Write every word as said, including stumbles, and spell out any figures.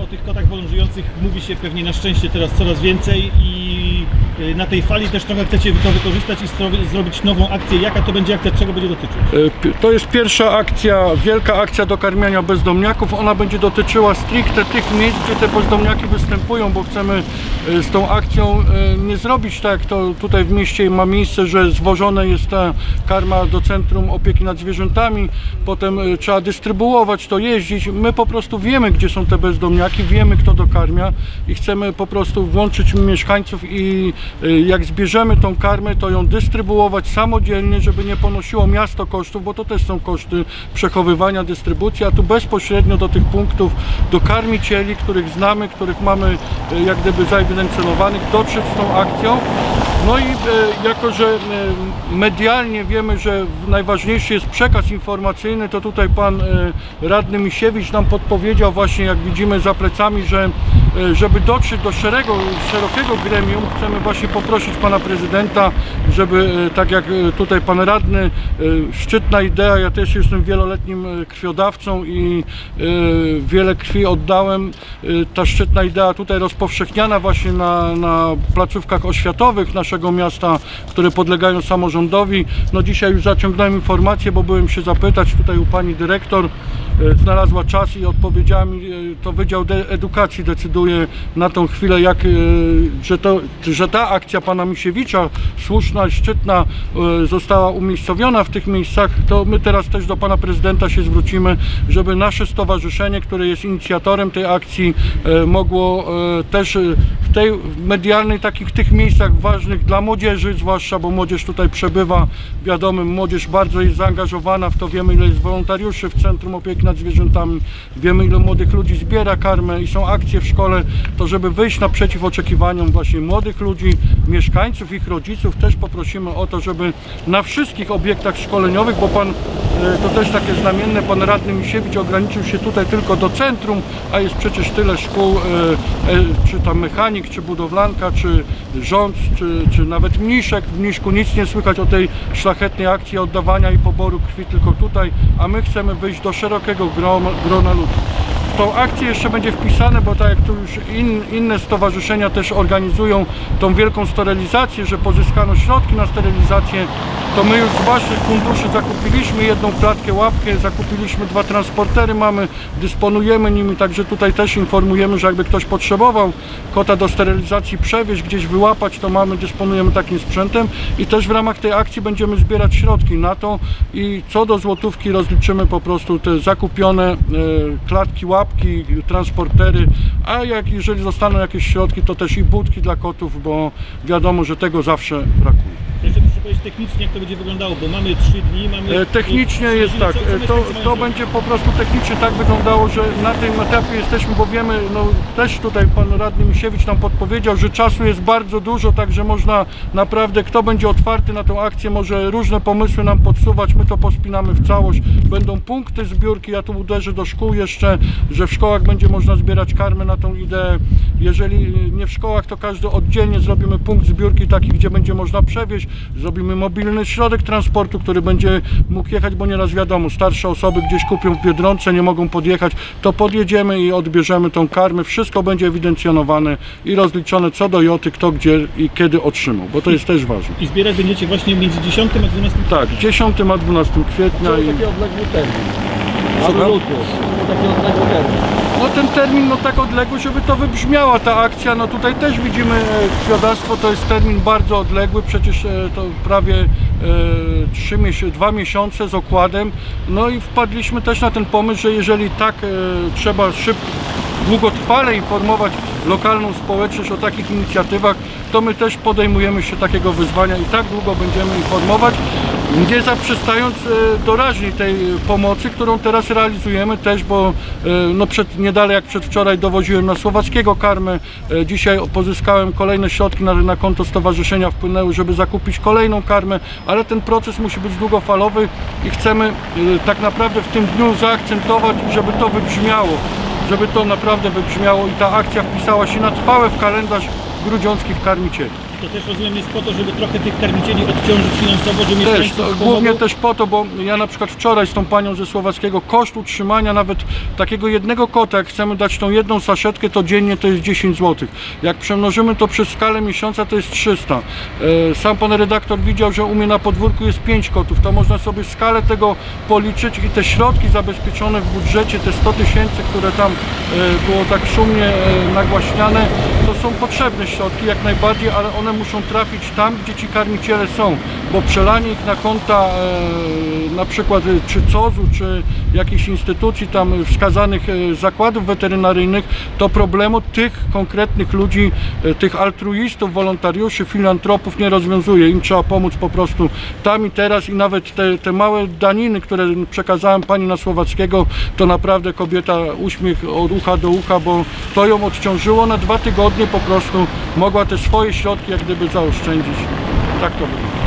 tych kotach wolnożyjących mówi się pewnie na szczęście teraz coraz więcej i na tej fali też trochę chcecie to wykorzystać i zrobić nową akcję. Jaka to będzie akcja, czego będzie dotyczyć? To jest pierwsza akcja, wielka akcja dokarmiania bezdomniaków. Ona będzie dotyczyła stricte tych miejsc, gdzie te bezdomniaki występują, bo chcemy z tą akcją nie zrobić tak, jak to tutaj w mieście ma miejsce, że zwożone jest ta karma do Centrum Opieki nad Zwierzętami, potem trzeba dystrybuować to, jeździć. My po prostu wiemy, gdzie są te bezdomniaki, wiemy, kto dokarmia i chcemy po prostu włączyć mieszkańców i jak zbierzemy tą karmę, to ją dystrybuować samodzielnie, żeby nie ponosiło miasto kosztów, bo to też są koszty przechowywania, dystrybucji, a tu bezpośrednio do tych punktów, do karmicieli, których znamy, których mamy jak gdyby zaewidencjonowanych, dotrzeć z tą akcją. No i e, jako, że e, medialnie wiemy, że najważniejszy jest przekaz informacyjny, to tutaj pan e, radny Misiewicz nam podpowiedział właśnie, jak widzimy za plecami, że e, żeby dotrzeć do szeregu, szerokiego gremium, chcemy właśnie poprosić pana prezydenta, żeby e, tak jak tutaj pan radny, e, szczytna idea, ja też jestem wieloletnim krwiodawcą i e, wiele krwi oddałem, e, ta szczytna idea tutaj rozpowszechniana właśnie na, na placówkach oświatowych naszego miasta, które podlegają samorządowi. No dzisiaj już zaciągnąłem informację, bo byłem się zapytać tutaj u pani dyrektor, znalazła czas i odpowiedziała mi, to Wydział Edukacji decyduje na tą chwilę, jak, że, to, że ta akcja pana Misiewicza, słuszna, szczytna, została umiejscowiona w tych miejscach, to my teraz też do pana prezydenta się zwrócimy, żeby nasze stowarzyszenie, które jest inicjatorem tej akcji, mogło też w tej medialnej, takich tych miejscach ważnych dla młodzieży, zwłaszcza, bo młodzież tutaj przebywa, wiadomo, młodzież bardzo jest zaangażowana w to, wiemy, ile jest wolontariuszy w Centrum Opieki nad Zwierzętami, wiemy, ile młodych ludzi zbiera karmę i są akcje w szkole, to żeby wyjść naprzeciw oczekiwaniom właśnie młodych ludzi, mieszkańców, ich rodziców, też poprosimy o to, żeby na wszystkich obiektach szkoleniowych, bo pan, to też takie znamienne, pan radny Misiewicz ograniczył się tutaj tylko do centrum, a jest przecież tyle szkół, czy tam mechanik, czy budowlanka, czy rząd, czy, czy nawet mniszek. W Mniszku nic nie słychać o tej szlachetnej akcji oddawania i poboru krwi, tylko tutaj, a my chcemy wyjść do szerokiego grona, grona ludzi. W tą akcję jeszcze będzie wpisane, bo tak jak tu już in, inne stowarzyszenia też organizują tą wielką sterylizację, że pozyskano środki na sterylizację, to my już z waszych funduszy zakupiliśmy jedną klatkę, łapkę, zakupiliśmy dwa transportery, mamy, dysponujemy nimi, także tutaj też informujemy, że jakby ktoś potrzebował kota do sterylizacji przewieźć, gdzieś wyłapać, to mamy, dysponujemy takim sprzętem i też w ramach tej akcji będziemy zbierać środki na to i co do złotówki rozliczymy po prostu te zakupione e, klatki, łapki, transportery, a jak jeżeli zostaną jakieś środki, to też i budki dla kotów, bo wiadomo, że tego zawsze brakuje. Jeszcze proszę powiedzieć technicznie, jak to będzie wyglądało, bo mamy trzy dni, mamy... Technicznie jest tak, to, to będzie po prostu technicznie tak wyglądało, że na tym etapie jesteśmy, bo wiemy, no też tutaj pan radny Misiewicz nam podpowiedział, że czasu jest bardzo dużo, także można naprawdę, kto będzie otwarty na tą akcję, może różne pomysły nam podsuwać, my to pospinamy w całość, będą punkty zbiórki, ja tu uderzę do szkół jeszcze, że w szkołach będzie można zbierać karmę na tą ideę, jeżeli nie w szkołach, to każdy oddzielnie zrobimy punkt zbiórki taki, gdzie będzie można przewieźć, zrobimy mobilny środek transportu, który będzie mógł jechać, bo nieraz wiadomo, starsze osoby gdzieś kupią w Biedronce, nie mogą podjechać, to podjedziemy i odbierzemy tą karmę, wszystko będzie ewidencjonowane i rozliczone co do joty, kto gdzie i kiedy otrzymał, bo to jest też ważne. I zbierać będziecie właśnie między dziesiątym a dwunastym kwietnia? Tak, dziesiątym a dwunastym kwietnia. I taki odległy termin. Słucham? Taki odległy termin. No ten termin, no tak odległy, żeby to wybrzmiała ta akcja, no tutaj też widzimy krwiodawstwo, to jest termin bardzo odległy, przecież to prawie trzy, dwa miesiące z okładem, no i wpadliśmy też na ten pomysł, że jeżeli tak e, trzeba szybko, długotrwale informować lokalną społeczność o takich inicjatywach, to my też podejmujemy się takiego wyzwania i tak długo będziemy informować, nie zaprzestając e, doraźnej tej pomocy, którą teraz realizujemy też, bo e, no przed, nie dalej jak przedwczoraj dowoziłem na Słowackiego karmę, e, dzisiaj pozyskałem kolejne środki na, na konto stowarzyszenia, wpłynęły, żeby zakupić kolejną karmę, ale ten proces musi być długofalowy i chcemy e, tak naprawdę w tym dniu zaakcentować, żeby to wybrzmiało, żeby to naprawdę wybrzmiało i ta akcja wpisała się na trwałe w kalendarz grudziąckich karmicieli. To też rozumiem jest po to, żeby trochę tych karmicieli odciążyć finansowo, żeby Też, mieszkańców to, pomogło? głównie też po to, bo ja na przykład wczoraj z tą panią ze Słowackiego koszt utrzymania nawet takiego jednego kota, jak chcemy dać tą jedną saszetkę, to dziennie to jest dziesięć złotych. Jak przemnożymy to przez skalę miesiąca, to jest trzysta. E, Sam pan redaktor widział, że u mnie na podwórku jest pięć kotów, to można sobie skalę tego policzyć i te środki zabezpieczone w budżecie, te sto tysięcy, które tam e, było tak szumnie e, nagłaśniane, to są potrzebne środki jak najbardziej, ale one muszą trafić tam, gdzie ci karmiciele są, bo przelanie ich na konta e, na przykład e, czy C O Z u, czy jakiejś instytucji tam wskazanych e, zakładów weterynaryjnych, to problemu tych konkretnych ludzi, e, tych altruistów, wolontariuszy, filantropów nie rozwiązuje. Im trzeba pomóc po prostu tam i teraz i nawet te, te małe daniny, które przekazałem pani na Słowackiego, to naprawdę kobieta uśmiech od ucha do ucha, bo to ją odciążyło na dwa tygodnie, po prostu mogła te swoje środki jak gdyby zaoszczędzić. Tak to wygląda.